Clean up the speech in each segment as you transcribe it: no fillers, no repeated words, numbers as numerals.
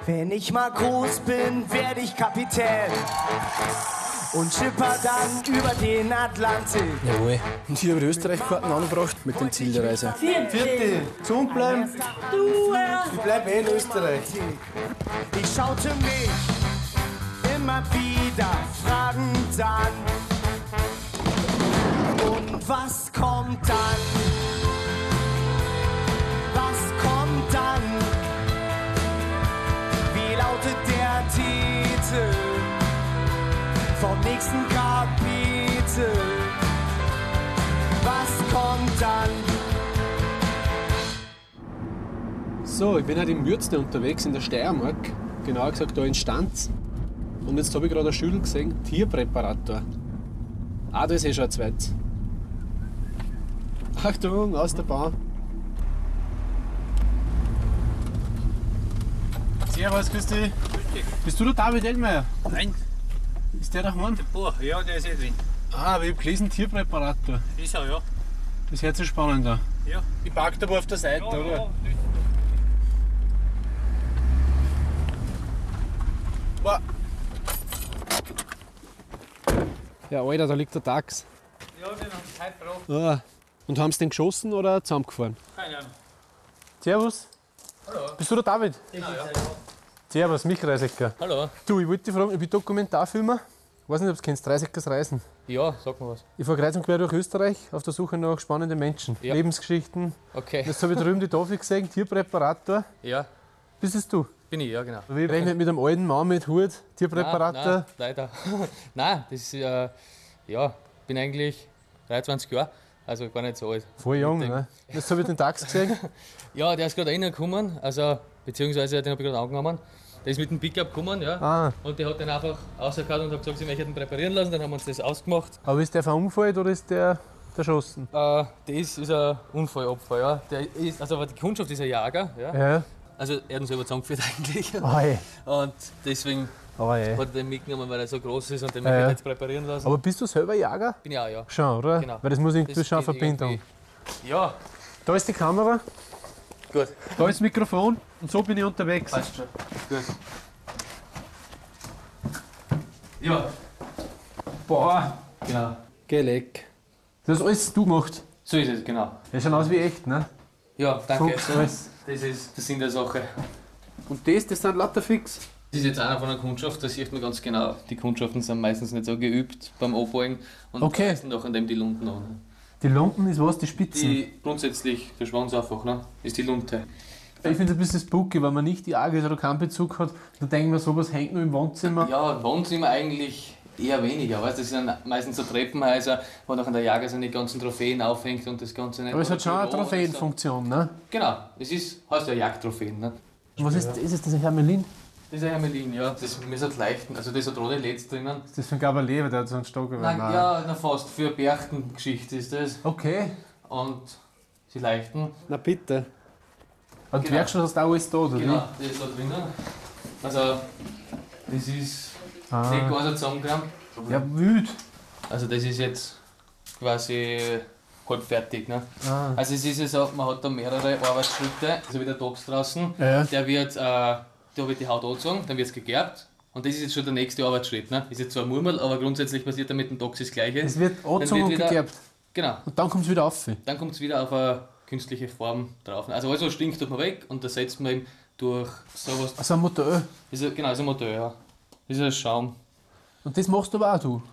Wenn ich mal groß bin, werde ich Kapitän und schipper dann über den Atlantik. Jawohl. Und hier habe ich Österreich-Karten angebracht mit dem Ziel der Reise. Vierte, gesund bleiben. Ich bleib in Österreich. Ich schaute mich immer wieder fragend an. Und was kommt dann? Was kommt dann? Wie lautet der Titel vom nächsten Kapitel? Was kommt dann? So, ich bin halt im Würzne unterwegs, in der Steiermark. Genauer gesagt da in Stanz. Und jetzt habe ich gerade ein Schild gesehen, Tierpräparator. Ah, da ist eh schon ein zweites. Achtung, aus der Bahn. Servus, grüß dich. Bist du der David Ellmeier? Nein, Ist der daheim? der Buch, ja, der ist eh drin. Ah, aber ich habe gelesen, Tierpräparator. Ist er, ja. Das hört sich spannend an. Ja. Ich park da aber auf der Seite, Ja, oder? ja. Boah. Ja, Alter, da liegt der Dachs. Ja, den haben sie heute gebracht. Ah. Und haben sie den geschossen oder zusammengefahren? Keine Ahnung. Servus. Hallo. Bist du der David? Ja, ja. Servus, Michael Reisecker. Hallo. Du, ich wollte dich fragen, ich bin Dokumentarfilmer. Ich weiß nicht, ob du kennst, Reiseckers Reisen. Ja, sag mal was. Ich fahre kreuz und quer durch Österreich auf der Suche nach spannenden Menschen, Ja. Lebensgeschichten. Okay. Jetzt habe ich drüben die Tafel gesehen, Tierpräparator. Ja, Bist es du? bin ich, ja, genau. Wir rechnen mit einem alten Mann mit Hut, Tierpräparator. Nein, leider. Nein, das ist, ja, bin eigentlich 23 Jahre, also gar nicht so alt. Voll jung, Mit dem- ne? Jetzt habe ich den Dachs gesehen. Ja, der ist gerade reingekommen, also, beziehungsweise den habe ich gerade angenommen. Der ist mit dem Pickup gekommen, ja. Ah, Und der hat den einfach rausgehauen und hat gesagt, sie möchten ihn präparieren lassen, dann haben wir uns das ausgemacht. aber ist der verunfallt oder ist der erschossen? Das ist ein Unfallopfer, ja. Der ist, also aber die Kundschaft ist ein Jager, ja. Ja. Also er hat uns selber zusammengeführt eigentlich. Oi. Und deswegen Oi. hat er den mitgenommen, weil er so groß ist und den Ja, möchte ja. ich jetzt präparieren lassen. Aber bist du selber Jäger? Bin ich auch, ja. Schon, oder? Genau. Weil das muss irgendwie Das schon eine geht Verbindung. irgendwie- Ja, Da ist die Kamera, gut. da ist das Mikrofon und so bin ich unterwegs. Passt schon. Gut. Ja, Boah, genau. Geleck. das hast alles du gemacht. So ist es, genau. Das schaut aus wie echt, ne? Ja, danke. Fuchs, alles. Das ist der Sinn der Sache. Und das sind lauter fix. Das ist jetzt einer von der Kundschaft, da sieht man ganz genau, die Kundschaften sind meistens nicht so geübt beim Abholen und Okay. reißen noch an dem die Lunten an. Die Lumpen ist was, die Spitzen. Die grundsätzlich, der Schwanz einfach, ne? Ist die Lunte. Ich finde es ein bisschen spooky, wenn man nicht die Arge oder keinen Bezug hat, dann denken wir, sowas hängt nur im Wohnzimmer. Ja, Wohnzimmer eigentlich eher weniger, weißt? Das sind meistens so Treppenhäuser, wo nachher der Jager seine ganzen Trophäen aufhängt und das Ganze nicht. Aber es hat schon eine Büro oder so. Trophäenfunktion, ne? Genau, es ist, heißt ja Jagdtrophäen, ne? Was ist es, das Hermelin? Das ist ein Hermelin, ja. Das müssen leichten, also das hat rote Leds drinnen. Ist das für ein Gabalier, der hat so einen Stock über Nein, Nein. ja, na fast, für Berchtengeschichte ist das. Okay. Und sie leichten. Na bitte. Und die Genau. Werkstatt hast du auch alles da, oder? Genau, das ist da drinnen. Also, das ist Ah. Deckgaser zusammengerammt. Wie? Ja, wild. Also, das ist jetzt quasi halb fertig. Ne? Ah. Also, es ist ja so, man hat da mehrere Arbeitsschritte. Also, wie der Tops draußen. Ja. Der wird, da wird die Haut angezogen, dann wird es gegerbt. Und das ist jetzt schon der nächste Arbeitsschritt. Ne? Ist jetzt zwar ein Murmel, aber grundsätzlich passiert da mit dem Tox das Gleiche. Es wird Dann angezogen und wird wieder- gegerbt. Genau. Und dann kommt es wieder auf. Dann kommt es wieder auf eine künstliche Form drauf. Also alles, was stinkt, tut man weg und das setzt man eben durch sowas. Also ein Modell. Genau, ist ein Motor, ja. Das ist ein Schaum. Und das machst du aber auch du.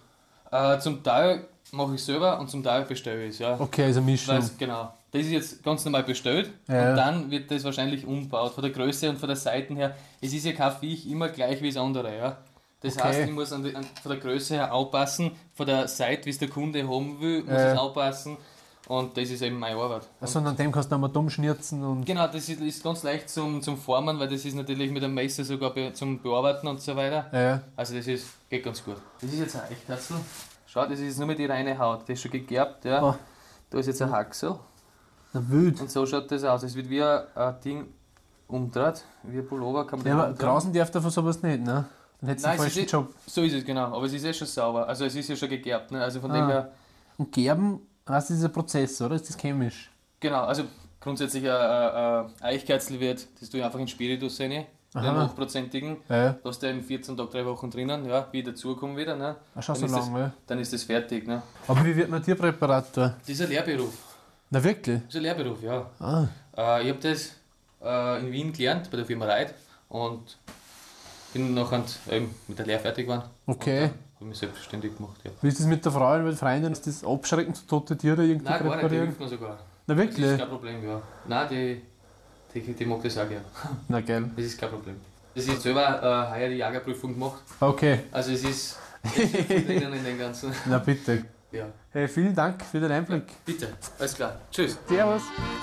Zum Teil mache ich selber und zum Teil bestelle ich es, ja. Okay, also eine Mischung. Weiß, genau. Das ist jetzt ganz normal bestellt Ja. und dann wird das wahrscheinlich umgebaut. Von der Größe und von der Seiten her. Es ist ja kein Viech immer gleich wie das andere, ja. Das Okay. heißt, ich muss von der Größe her aufpassen, von der Seite, wie es der Kunde haben will, muss Ja. ich aufpassen. Und das ist eben meine Arbeit. Also an dem kannst du nochmal dumm schnirzen und. Genau, das ist ganz leicht zum Formen, weil das ist natürlich mit einem Messer sogar zum Bearbeiten und so weiter. Ja. Also das geht ganz gut. Das ist jetzt ein Eichkatzel. Schau, das ist jetzt nur mit die reine Haut. Das ist schon gegerbt, ja. Oh. Da ist jetzt ein Haxel. Na, wild. Und so schaut das aus. Es wird wie ein Ding umdreht, wie ein Pullover. Kann man Ja, den aber umdrehen. draußen darf davon sowas nicht, ne? Dann hättest du Nein, einen es falschen ist Job. so ist es genau, aber es ist schon sauber. Also es ist ja schon gegerbt. Ne? Also von Ah. dem her, Und Gerben, heißt das ist ein Prozess, oder? Ist das chemisch? genau, also grundsätzlich ein Eichkatzel wird, das tue ich einfach in Spiritus rein. den hochprozentigen. Ja. Da hast du in 14 Tagen, 3 Wochen drinnen, ja, wie dazukommen wieder. Ne? Ach, schon so Dann ist lange, ja. Dann ist das fertig. Ne? Aber wie wird man Tierpräparator? Das ist ein Lehrberuf. Na wirklich? Das ist ein Lehrberuf, ja. Ich habe das in Wien gelernt, bei der Firma Reit. Und bin nachher eben mit der Lehre fertig geworden. Okay. Habe ich mich selbstständig gemacht, ja. Wie ist das mit der Frau und mit Freundin? Ist das abschreckend, so tote Tiere irgendwie Nein, gar nicht, die präparieren? hilft mir sogar. Na Das ist wirklich? kein Problem, ja. Nein, die mag das auch gerne. Na geil. Das ist kein Problem. Das ist selber heuer die Jagerprüfung gemacht. Okay. Also es ist viel drinnen in den ganzen. Na bitte. Ja. Hey, vielen Dank für den Einblick. Bitte, alles klar. Tschüss. Servus.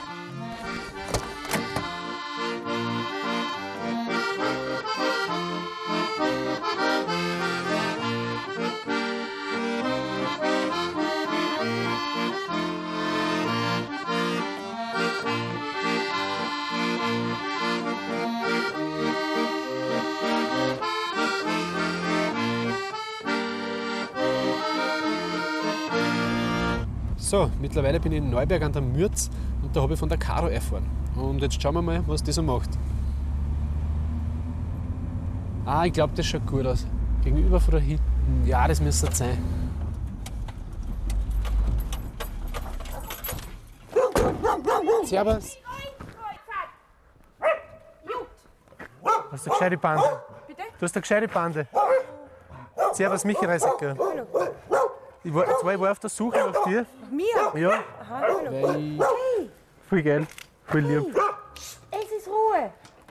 So, mittlerweile bin ich in Neuberg an der Mürz und da habe ich von der Caro erfahren. Und jetzt schauen wir mal, was die so macht. Ich glaube, das schaut gut aus. Gegenüber von da hinten. Ja, das müsste es sein. Servus. Du hast eine gescheite Bande. Bitte? Du hast eine gescheite Bande. Servus, Michi Reisecker. Ich war auf der Suche nach dir. Mir? Ja, Aha, hallo. weil Hey, voll geil, voll lieb. es ist Ruhe.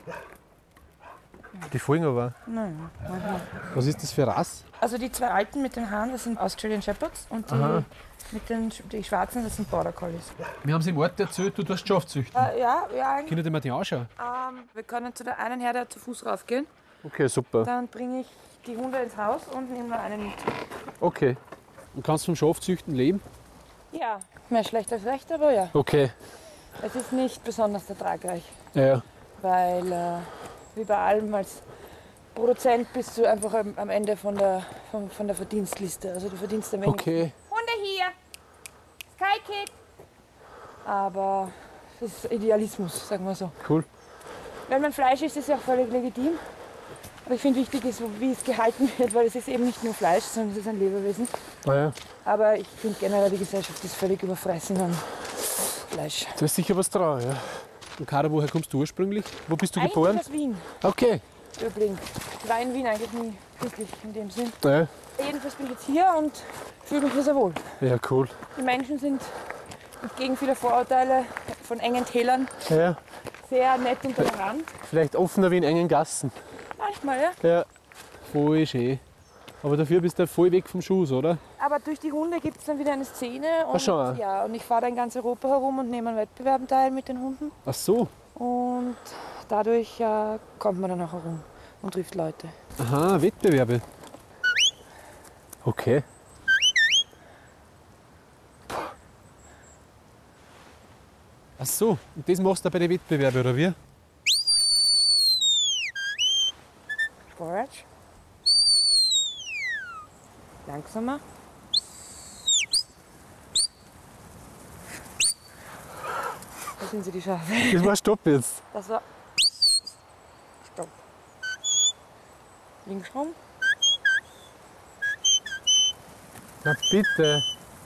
Die folgen aber. Nein. Was ist das für Rasse? Also die zwei Alten mit den Haaren, das sind Australian Shepherds und die Schwarzen, das sind Border Collies. Wir haben es im Ort erzählt, du tust Schafzüchten. Ja, eigentlich. Können wir die anschauen? Wir können zu der einen Herde zu Fuß raufgehen. Okay, super. Dann bringe ich die Hunde ins Haus und nehme noch einen mit. Okay. Und kannst du vom Schafzüchten leben? Ja, mehr schlecht als recht, aber ja. Okay. Es ist nicht besonders ertragreich, Ja. weil wie bei allem als Produzent bist du einfach am Ende von der Verdienstliste. Also du verdienst am wenigsten. Okay. Hunde hier! Sky Kid! Aber das ist Idealismus, sagen wir so. Cool. Wenn man Fleisch isst, ist es ja auch völlig legitim. Aber ich finde wichtig ist, wie es gehalten wird, weil es ist eben nicht nur Fleisch, sondern es ist ein Lebewesen. Ja. Aber ich finde generell, die Gesellschaft ist völlig überfressen an Fleisch. Da ist sicher was dran, ja. Und Caro, woher kommst du ursprünglich? Wo bist du Eigentlich geboren? aus Wien, Okay. übrigens. Ich war in Wien eigentlich nie christlich in dem Sinn. Ja. Jedenfalls bin ich jetzt hier und fühle mich hier sehr wohl. Ja, cool. Die Menschen sind entgegen vieler Vorurteile von engen Tälern Ja. sehr nett und tolerant. Vielleicht offener wie in engen Gassen. Manchmal, ja. Ja. Voll schön. Aber dafür bist du voll weg vom Schuss, oder? Aber durch die Hunde gibt es dann wieder eine Szene. Und, Ach schon. ja, und ich fahre da in ganz Europa herum und nehme an Wettbewerben teil mit den Hunden. Ach so. Und dadurch kommt man dann auch herum und trifft Leute. Aha, Wettbewerbe. Okay. Ach so, und das machst du bei den Wettbewerben, oder wie? Forage. Langsamer. Da sind sie, die Schafe. Das war Stopp jetzt. Das war. Stopp. Links rum. Na bitte.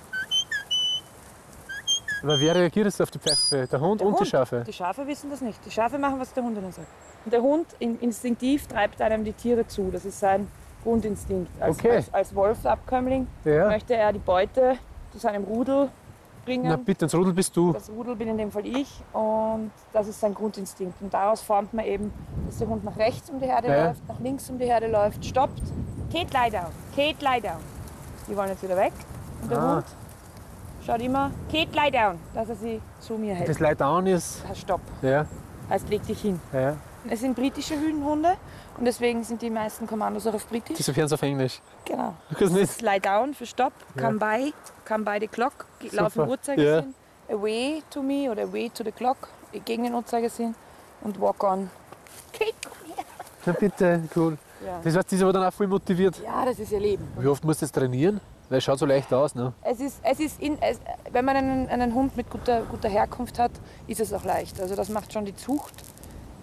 Aber wer reagiert jetzt auf die Pfeife? Der Hund und die Schafe? Die Schafe wissen das nicht. Die Schafe machen, was der Hund ihnen sagt. Und der Hund instinktiv treibt einem die Tiere zu. Das ist sein Grundinstinkt. Okay. Als Wolfsabkömmling Ja. möchte er die Beute zu seinem Rudel bringen. Na bitte, ins Rudel bist du. Das Rudel bin in dem Fall ich und das ist sein Grundinstinkt. Und daraus formt man eben, dass der Hund nach rechts um die Herde Ja. läuft, nach links um die Herde läuft, stoppt. Kate, lie down. Kate, lie down. Die wollen jetzt wieder weg. Und der Hund schaut immer, Kate, lie down, dass er sie zu mir hält. Das Lie Down ist. Stopp. Ja, Heißt, leg dich hin. ja. Es sind britische Hühnhunde und deswegen sind die meisten Kommandos auch auf Britisch. Das erfahren sie auf Englisch. Genau. Du kannst nicht. Lie down für Stopp, come by the clock, lauf im Uhrzeigersinn, away to me oder away to the clock, gegen den Uhrzeigersinn und walk on. Kate, komm her. Na bitte, cool. Ja. Das heißt, die ist aber dann auch voll motiviert. Ja, das ist ihr Leben. Wie oft musst du das trainieren? Weil es schaut so leicht aus, ne? Wenn man einen Hund mit guter Herkunft hat, ist es auch leicht. Also das macht schon die Zucht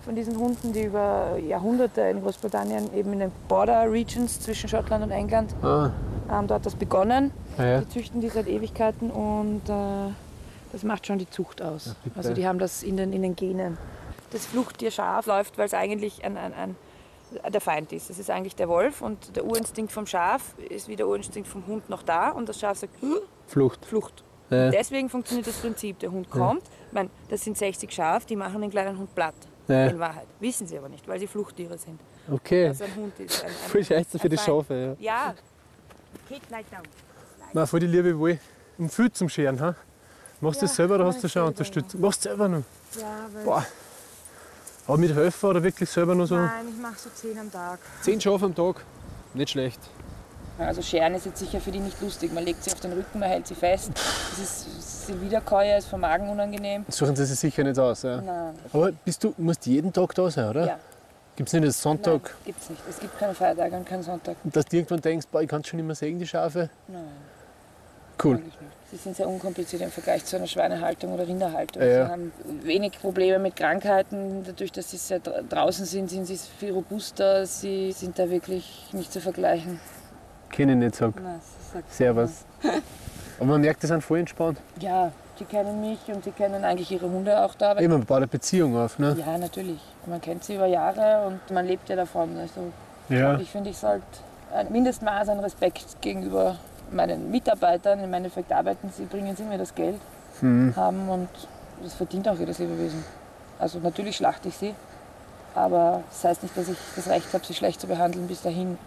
von diesen Hunden, die über Jahrhunderte in Großbritannien, eben in den Border Regions zwischen Schottland und England, dort hat das begonnen. Ja. Die züchten die seit Ewigkeiten und das macht schon die Zucht aus. Also die haben das in den Genen. Das Fluchttier Schaf läuft, weil es eigentlich der Feind ist. Es ist eigentlich der Wolf und der Urinstinkt vom Schaf ist wie der Urinstinkt vom Hund noch da und das Schaf sagt Flucht. Flucht. Ja. Deswegen funktioniert das Prinzip. Der Hund kommt, ich meine, das sind 60 Schaf, die machen den kleinen Hund platt. In Wahrheit. Wissen sie aber nicht, weil sie Fluchttiere sind. Okay. Also ein Hund ist Voll scheiße für die Schafe. Ja. Ja. Kick like down. Nein, voll die Liebe wohl. Und viel zum Scheren, ha? Machst du das selber oder hast du schon selber, Unterstützung? Machst du selber noch? Ja, weil Boah. Aber mit Helfer oder wirklich selber nur so? Nein, ich mache so 10 am Tag. 10 Schafe am Tag. Nicht schlecht. Also Scheren ist jetzt sicher für die nicht lustig. Man legt sie auf den Rücken, man hält sie fest. Das ist Wiederkäuer, ist vom Magen unangenehm. Suchen sie sich sicher nicht aus. Ja. Nein. Aber musst jeden Tag da sein, oder? Ja. Gibt es nicht einen Sonntag, Nein, gibt's nicht. Es gibt keine Feiertage und keinen Sonntag. dass du irgendwann denkst, boah, ich kann schon nicht mehr sehen, die Schafe? Nein, Cool. eigentlich nicht. Sie sind sehr unkompliziert im Vergleich zu einer Schweinehaltung oder Rinderhaltung. Ja. Sie haben wenig Probleme mit Krankheiten. Dadurch, dass sie sehr draußen sind sie viel robuster. Sie sind da wirklich nicht zu vergleichen. Kenn ich nicht, sag. Nein, das sagt Servus. Aber man merkt, die sind voll entspannt. Ja, die kennen mich und die kennen eigentlich ihre Hunde auch da. Immer man baut eine Beziehung auf, ne? Ja, natürlich. Man kennt sie über Jahre und man lebt ja davon. Also Ja. ich finde, ich sollte ein Mindestmaß an Respekt gegenüber meinen Mitarbeitern, im Endeffekt arbeiten sie, bringen sie mir das Geld, haben und das verdient auch jedes Lebewesen. Also natürlich schlachte ich sie, aber das heißt nicht, dass ich das Recht habe, sie schlecht zu behandeln bis dahin.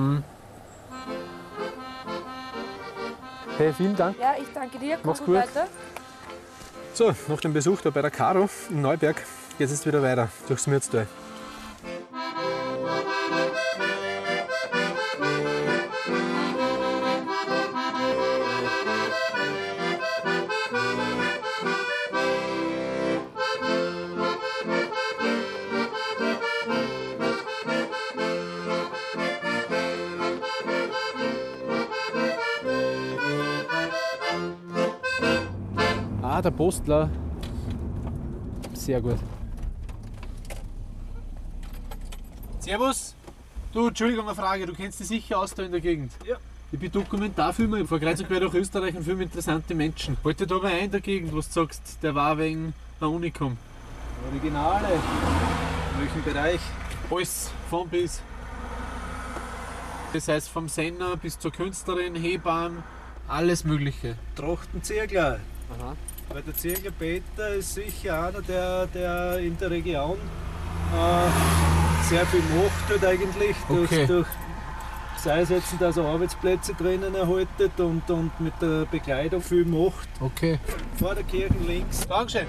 Hey, vielen Dank. Ja, ich danke dir. Mach's Komm gut. weiter. So, nach dem Besuch da bei der Caro in Neuberg geht es jetzt wieder weiter durchs Mürztal. Ah, der Postler. Sehr gut. Servus. Du, Entschuldigung, eine Frage. Du kennst dich sicher aus da in der Gegend? Ja. Ich bin Dokumentarfilmer, ich fahre kreuz und quer durch Österreich und filme interessante Menschen. Wollte da mal ein in der Gegend, wo du sagst, der war wegen der Unikum? Originale. In welchem Bereich? Alles, von bis. Das heißt vom Sänger bis zur Künstlerin, Hebamme, alles Mögliche. Trachtenzirkler. Aha. Weil der Zirkler Peter ist sicher einer, der in der Region sehr viel macht tut eigentlich. Okay. Durch, sei es jetzt, dass er Arbeitsplätze drinnen erhaltet und mit der Bekleidung viel macht. Okay. Vor der Kirche links. Dankeschön.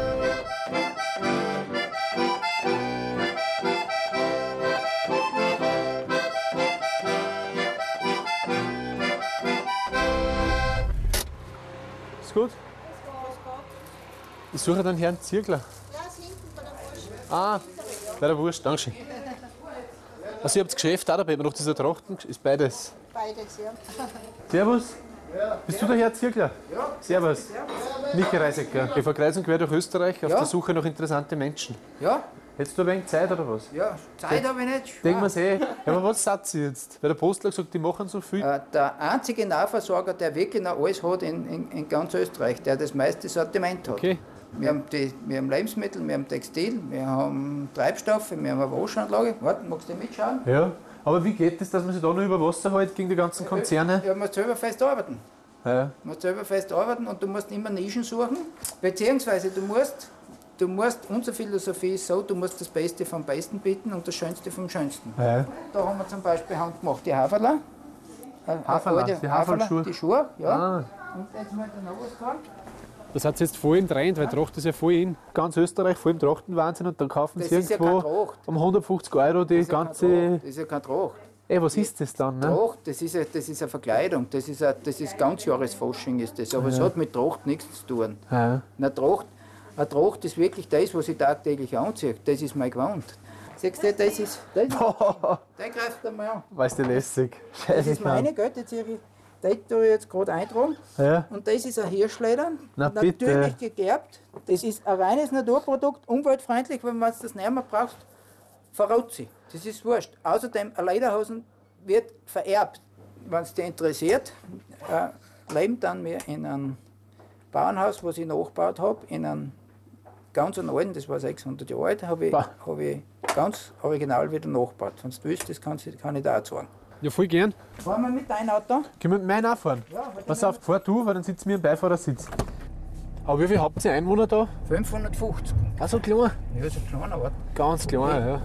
Ist gut? Ich suche dann Herrn Zirkler. Ah, bei der Wurst, Dankeschön. Also ihr habt das Geschäft auch dabei, noch dieser Trachten, ist beides. Beides, ja. Servus. Bist du der Herr Zirkler? Ja. Servus. Michael Reisecker. Ich fahre kreuz und quer durch Österreich auf der Suche nach interessanten Menschen. Ja, Hättest du ein wenig Zeit oder was? ja, Zeit habe ich nicht. Denken wir eh. Ja, aber was sagt ihr jetzt? Weil der Postler sagt, die machen so viel. Der einzige Nahversorger, der wirklich noch alles hat in ganz Österreich, der das meiste Sortiment hat. Okay. Wir haben Lebensmittel, wir haben Textil, wir haben Treibstoffe, wir haben eine Waschanlage. Warte, magst du mitschauen? Ja. Aber wie geht es, dass man sich da noch über Wasser hält gegen die ganzen Konzerne? Ja, du musst selber fest arbeiten. Ja. Du musst selber fest arbeiten und du musst immer Nischen suchen. Beziehungsweise du musst, unsere Philosophie ist so, du musst das Beste vom Besten bieten und das Schönste vom Schönsten. Ja. Da haben wir zum Beispiel handgemachte Haferler. Haferler, die Haferlschuhe. Die Schuhe, ja. Ah. Und jetzt mal noch was dran. Das hat jetzt voll im Trend, weil Tracht ist ja voll in. Ganz Österreich voll im Trachtenwahnsinn und dann kaufen Das sie ist ja irgendwo keine Tracht. um 150 € die ganze. Das ist ja keine Tracht. Ey, was ist das dann? Ne? Tracht, das ist eine Verkleidung. Das ist Ganzjahresfasching ist das. Aber es hat mit Tracht nichts zu tun. Ja. Eine Tracht ist wirklich das, was ich tagtäglich anziehe. Das ist mein Gewand. Siehst du, das ist. Der greift einmal an. Weißt du, lässig. Das Scheiße. ist meine Götte, ziehe ich. Das tue ich jetzt gerade eintragen. Ja. Und das ist ein Hirschleder, Na, natürlich bitte. gegerbt. Das ist ein reines Naturprodukt, umweltfreundlich, wenn man das nicht mehr braucht, verrot sie. Das ist wurscht. Außerdem, eine Lederhosen wird vererbt. Wenn es dich interessiert, leben dann wir in einem Bauernhaus, was ich nachgebaut habe, in einem ganz alten, das war 600 Jahre alt, habe ich ganz original wieder nachgebaut. Wenn du willst, das kann ich da auch sagen. Ja, voll gern. Fahren wir mit deinem Auto? Können wir mit meinem auch fahren? Ja, Pass auf, fahr du, weil dann sitzen wir im Beifahrersitz. Aber wie viel habt ihr Einwohner da? 550. Ah, so klein? Ja, so ein kleiner Ort. Ganz klein, ja.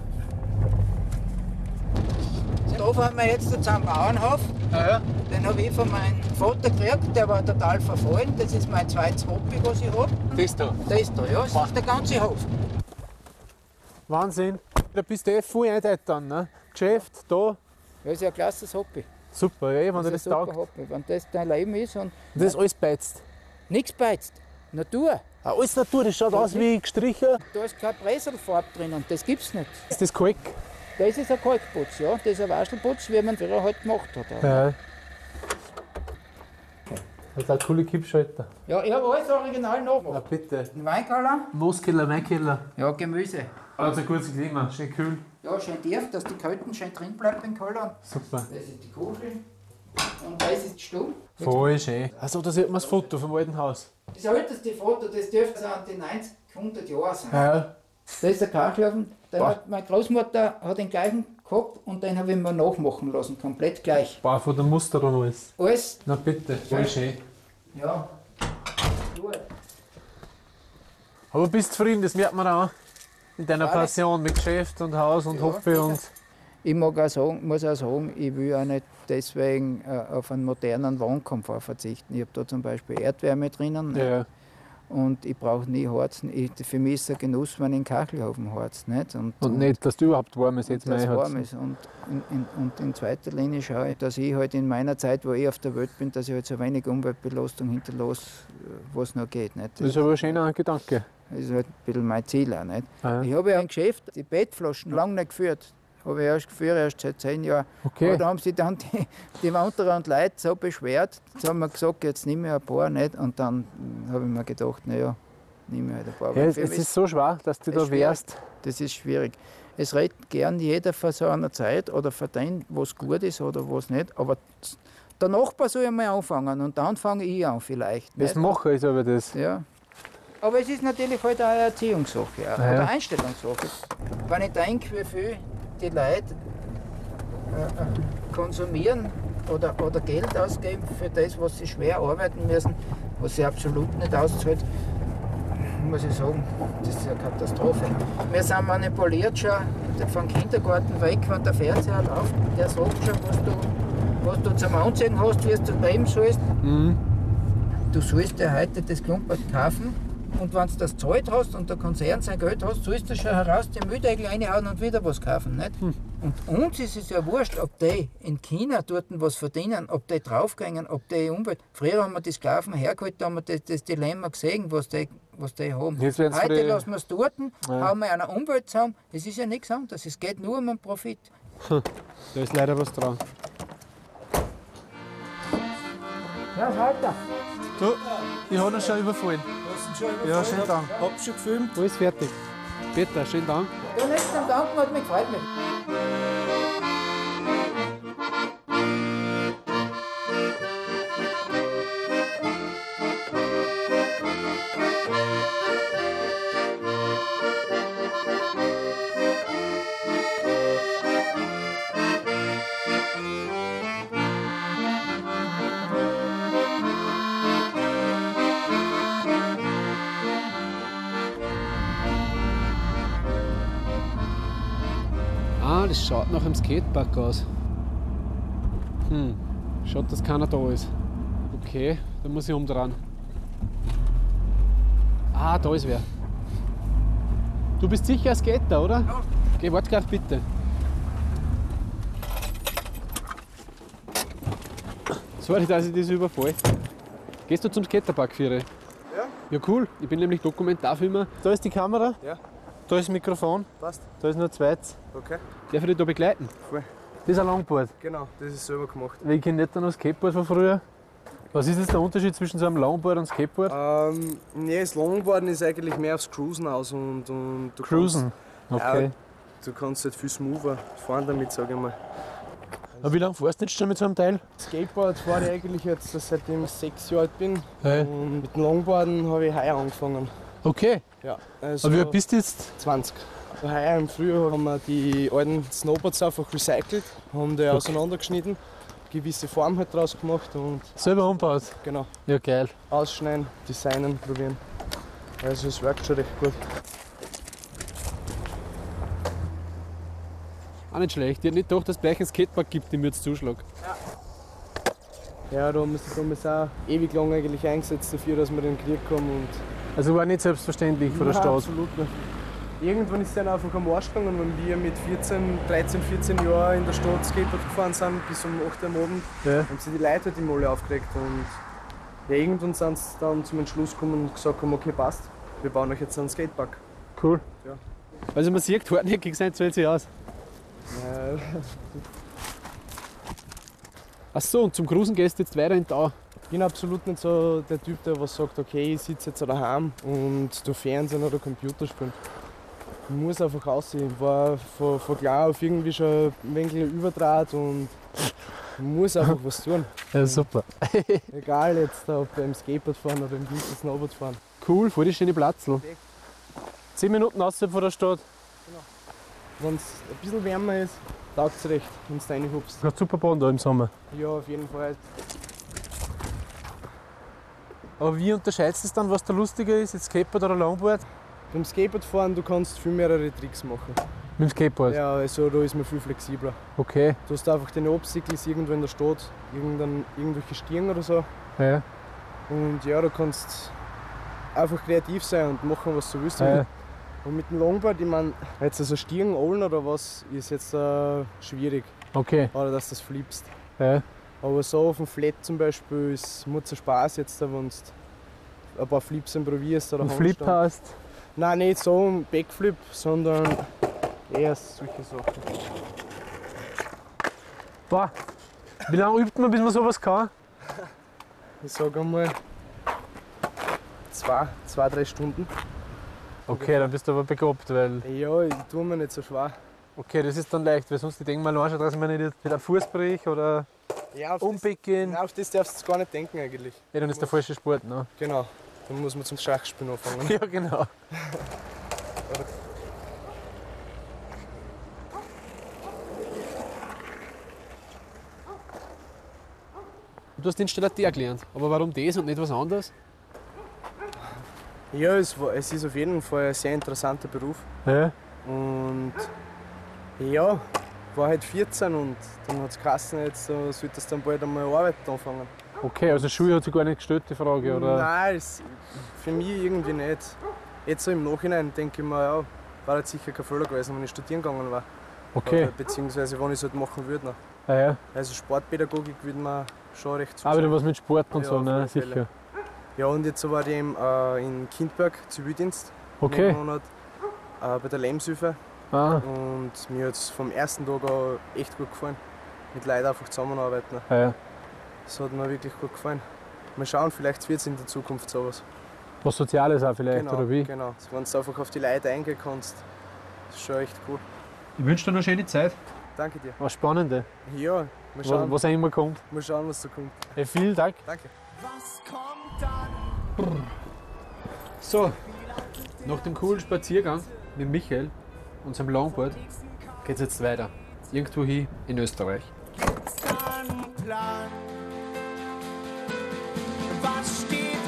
Da fahren wir jetzt zum Bauernhof. Ja. Den habe ich von meinem Vater gekriegt, der war total verfallen. Das ist mein zweites Hobby, was ich habe. Das da. Das da, ja, das ist der ganze Hof. Wahnsinn. Da bist du eh voll einteilt dann, ne? Geschäft, da. Das ist ja ein klasses Hobby. Super, ja, wenn dir Das das ist ein super taugt. Hobby. Wenn das dein Leben ist und Und das alles beizt. nichts beizt. Natur. Ah, alles Natur, das schaut aus wie gestrichen. Da ist keine Bresselfarbe drinnen, das gibt's nicht. Ist das Kalk? Das ist ein Kalkputz, ja. Das ist ein Waschelputz, wie man früher halt gemacht hat. Ja. Das ist ein cooler Kippschalter. Ja, ich habe alles original Na nachgemacht. bitte. Ein Weinkeller. Mooskeller, Weinkeller. Ja, Gemüse. Also ein gutes Klima, schön kühl. Ja, schön tief, dass die Kalten schön drin bleibt im Keller. Super. Das ist die Kuchel. Und das ist die Stube. Voll schön. Also da sieht man das Foto vom alten Haus. Das älteste Foto, das dürfte so an die 90, 100 Jahre sein. Ja. Das ist der Kachelofen. Boah. Meine Großmutter hat den gleichen gehabt und den habe ich mir nachmachen lassen, komplett gleich. Boah, von der Muster und alles. Alles, Na bitte, voll schön. ja, gut. Aber bist zufrieden, das merkt man auch. In deiner Ja, Passion mit Geschäft und Haus und Ja, Hopfe sicher. und. Ich mag auch sagen, muss auch sagen, ich will auch nicht deswegen auf einen modernen Wohnkomfort verzichten. Ich habe da zum Beispiel Erdwärme drinnen. Nicht? Ja. Und ich brauche nie heizen. Für mich ist es ein Genuss, wenn ich einen Kachelofen heizt. Nicht? Und nicht, dass du überhaupt warm ist jetzt dass es mehr warm ist. Und in zweiter Linie schaue ich, dass ich halt in meiner Zeit, wo ich auf der Welt bin, dass ich halt so wenig Umweltbelastung hinterlasse, was noch geht. Nicht? Das ist aber ein schöner Gedanke. Das ist halt ein bisschen mein Ziel auch. Nicht? Ah, ja. Ich habe ja ein Geschäft, die Bettflaschen, lange nicht geführt. Habe ich erst seit 10 Jahren. Okay. Aber da haben sich dann die Wanderer und Leute so beschwert. Jetzt haben wir gesagt, jetzt nehme ich ein paar nicht. Und dann habe ich mir gedacht, naja, nehme ich halt ein paar. Ja, Weil es für mich ist so schwer, dass du ist da schwierig. wärst. Das ist schwierig. Es redet gern jeder von so einer Zeit oder von dem, was gut ist oder was nicht. Aber der Nachbar soll einmal anfangen und dann fange ich an vielleicht. Das nicht? Machen ist aber das. Ja. Aber es ist natürlich halt auch eine Erziehungssache Ja. oder Einstellungssache. Wenn ich denke, wie viel die Leute konsumieren oder Geld ausgeben für das, was sie schwer arbeiten müssen, was sie absolut nicht auszahlt, muss ich sagen, das ist eine Katastrophe. Wir sind manipuliert schon vom Kindergarten weg, wenn der Fernseher läuft, der sagt schon, was du zum Anziehen hast, wie du leben sollst. Du sollst dir heute das Klumpert kaufen und wenn du das zahlt hast und der Konzern sein Geld hast, sollst du schon heraus den Mülltegel reinhauen und wieder was kaufen. Nicht? Und uns ist es ja wurscht, ob die in China dort was verdienen, ob die draufgehen, ob die Umwelt. Früher haben wir die Sklaven hergeholt, da haben wir das Dilemma gesehen, was die haben. Jetzt werden's Heute früher- lassen wir es dort, hauen wir einer Umwelt zusammen. Es ist ja nichts anderes, es geht nur um den Profit. Da ist leider was dran. Ja, weiter. Du, ich habe ihn schon überfallen. Ja, schönen Dank. Hab schon gefilmt. Alles fertig. Peter, schönen Dank. Ja, nichts zum Danken, hat mich gefreut. Mich. Ah, das schaut nach einem Skatepark aus. Schaut, dass keiner da ist. Okay, dann muss ich umdrehen. Ah, da ist wer. Du bist sicher ein Skater, oder? Ja. Geh, warte gleich bitte. Sorry, dass ich das überfall. Gehst du zum Skaterpark, Führer? Ja. Ja, cool. Ich bin nämlich Dokumentarfilmer. Da ist die Kamera. Ja. Da ist das Mikrofon. Passt. Da ist nur zweites. Okay. Darf ich dich da begleiten? Voll. Das ist ein Longboard. Genau, das ist selber gemacht. Weil ich kenne nicht nur das Skateboard von früher. Was ist jetzt der Unterschied zwischen so einem Longboard und Skateboard? Nee, das Longboarden ist eigentlich mehr aufs Cruisen aus und du Cruisen? Okay. Ja, du kannst halt viel smoother fahren damit, sage ich mal. Aber wie lange fährst du jetzt schon mit so einem Teil? Skateboard fahre ich eigentlich jetzt seitdem ich 6 Jahre alt bin. Hey. Und mit dem Longboarden habe ich heuer angefangen. Okay. Ja, also Aber wie alt bist du jetzt? 20. Heuer im Frühjahr haben wir die alten Snowboards einfach recycelt, haben die auseinandergeschnitten, gewisse Form halt draus gemacht und Selber umgebaut? genau, Ja, geil. ausschneiden, designen, probieren. Also es wirkt schon recht gut. Auch nicht schlecht. Ich hätte nicht gedacht, dass es gleich ein Skatepark gibt, dem jetzt Zuschlag. Ja, da haben wir sich damals auch ewig lang eigentlich eingesetzt dafür, dass wir den Krieg haben. Und Also war nicht selbstverständlich von der Nein, Stadt. absolut nicht. Irgendwann ist es dann einfach am Arsch gegangen, wenn wir mit 13, 14 Jahren in der Stadt Skateboard gefahren sind, bis um 8 Uhr am Abend, Ja. haben sich die Leute halt immer alle aufgeregt. Und ja, irgendwann sind sie dann zum Entschluss gekommen und gesagt haben, okay, passt, wir bauen euch jetzt einen Skatepark. Cool. Ja. Also man sieht, hartnäckig sein zahlt sich aus. Ja, Ach so, und zum Cruisen gehst du jetzt weiter in die Au. ich bin absolut nicht so der Typ, der was sagt, okay, ich sitze jetzt daheim und du Fernsehen oder Computer spielen. Ich muss einfach aussehen. Ich war von klein auf irgendwie schon ein wenig überdraht und ich muss einfach was tun. Ja, super. Egal jetzt, ob beim Skateboard fahren oder beim Winter Snowboard fahren. Cool, voll die schöne Platzl. 10 Minuten außerhalb von der Stadt. Wenn es ein bisschen wärmer ist, taugt es recht, wenn du reinhupst. Du hast super Bahn da im Sommer. Ja, auf jeden Fall. Aber wie unterscheidest du es dann, was da lustiger ist, jetzt Skateboard oder Longboard? Beim Skateboardfahren du kannst viel mehrere Tricks machen. Mit dem Skateboard? Ja, also da ist man viel flexibler. Okay. Du hast einfach deine Obstacles irgendwo in der Stadt, irgendwelche Stiegen oder so. Ja. Und ja, du kannst einfach kreativ sein und machen, was du willst. Ja. Und mit dem Longboard, ich meine, jetzt also Stiegen, Ollen oder was, ist jetzt schwierig. Okay. Oder dass du das flippst. Ja. Aber so auf dem Flat zum Beispiel ist es Spaß jetzt, wenn du ein paar Flips probierst oder Und Flip Handstand. hast. Nein, nicht so ein Backflip, sondern eher solche Sachen. Boah. Wie lange übt man, bis man sowas kann? Ich sage einmal 2-3 Stunden. Okay, dann bist du aber begabt, weil. Ja, ich tue mir nicht so schwer. Okay, das ist dann leicht, weil sonst ich denke mal, dass ich mir nicht wieder Fuß brich oder Ja, auf umpicken. Das, auf das darfst du gar nicht denken eigentlich. Ja, dann ist der falsche Sport, ne? Genau, dann muss man zum Schachspielen anfangen. Ja, genau. Du hast Installateur gelernt, aber warum das und nicht was anderes? Ja, es ist auf jeden Fall ein sehr interessanter Beruf. Ja. Und ja, war halt 14 und dann hat es geheißen, jetzt solltest du dann bald einmal arbeiten anfangen. Okay, also Schule hat sich gar nicht gestellt, die Frage, oder? Nein, für mich irgendwie nicht. Jetzt so im Nachhinein denke ich mir, ja, war jetzt sicher kein Fehler gewesen, wenn ich studieren gegangen war. Okay. Oder beziehungsweise wenn ich es halt machen würde. Noch. Ja, ja. Also Sportpädagogik würde mir schon recht Aber wieder was mit Sport und Ja, so, auf ne? alle Fälle. Sicher. Ja, und jetzt war ich eben in Kindberg Zivildienst. Okay. Einen Monat, bei der Lebenshilfe. Ah, Und mir hat es vom ersten Tag an echt gut gefallen. Mit Leuten einfach zusammenarbeiten. ja, ja. Das hat mir wirklich gut gefallen. Mal schauen, vielleicht wird es in der Zukunft sowas. Was Soziales auch vielleicht, Genau, oder wie? genau. Wenn du einfach auf die Leute eingehen kannst, das ist schon echt cool. Ich wünsche dir noch eine schöne Zeit. Danke dir. Was Spannende. Ja, mal schauen, Was auch immer kommt. mal schauen, was da kommt. Hey, vielen Dank. Danke. Was kommt dann? So, nach dem coolen Spaziergang mit Michael und seinem Longboard geht es jetzt weiter. Irgendwo hin in Österreich. Dann Plan. Was steht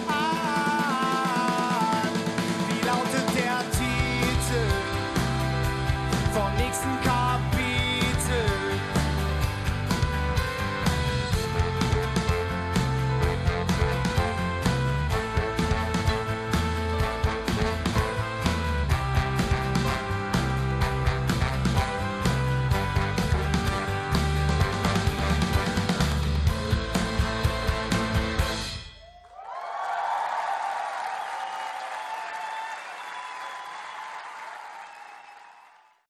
an? Wie lautet der Titel vom nächsten